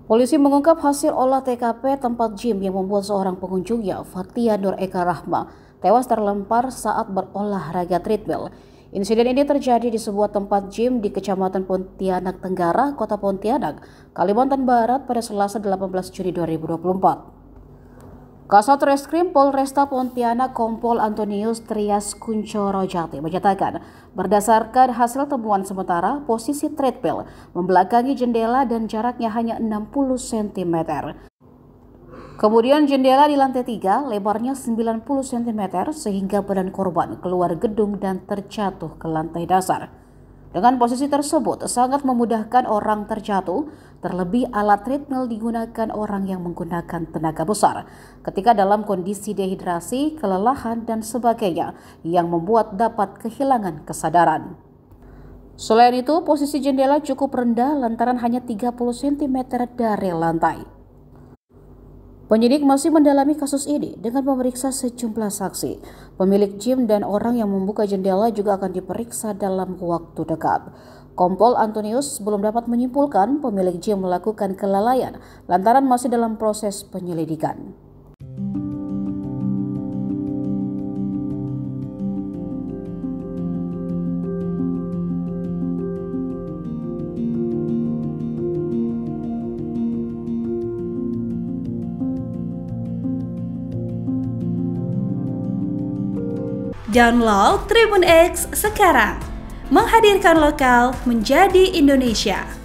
Polisi mengungkap hasil olah TKP tempat gym yang membuat seorang pengunjungnya, Fathia Nur Eka Rahma, tewas terlempar saat berolahraga treadmill. Insiden ini terjadi di sebuah tempat gym di Kecamatan Pontianak Tenggara, Kota Pontianak, Kalimantan Barat pada Selasa 18 Juni 2024. Kasat Reskrim Polresta Pontianak Kompol Antonius Trias Kuncoro Jati menyatakan, berdasarkan hasil temuan sementara, posisi treadmill membelakangi jendela dan jaraknya hanya 60 cm. Kemudian jendela di lantai 3 lebarnya 90 cm sehingga badan korban keluar gedung dan terjatuh ke lantai dasar. Dengan posisi tersebut sangat memudahkan orang terjatuh, terlebih alat treadmill digunakan orang yang menggunakan tenaga besar ketika dalam kondisi dehidrasi, kelelahan, dan sebagainya yang membuat dapat kehilangan kesadaran. Selain itu, posisi jendela cukup rendah lantaran hanya 30 cm dari lantai. Penyidik masih mendalami kasus ini dengan memeriksa sejumlah saksi. Pemilik gym dan orang yang membuka jendela juga akan diperiksa dalam waktu dekat. Kompol Antonius belum dapat menyimpulkan pemilik gym melakukan kelalaian lantaran masih dalam proses penyelidikan. Download Tribun X sekarang, menghadirkan lokal menjadi Indonesia.